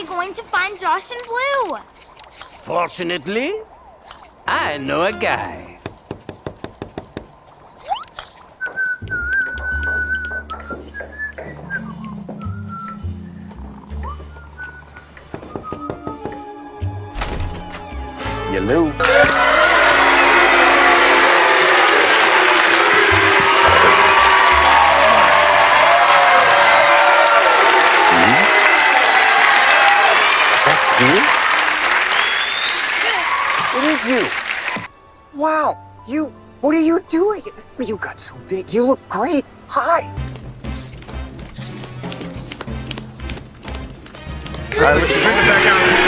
going to find Josh and Blue? Fortunately, I know a guy. Hello. It is you. Wow, what are you doing? You got so big. You look great. Hi. All right, let's bring it back out.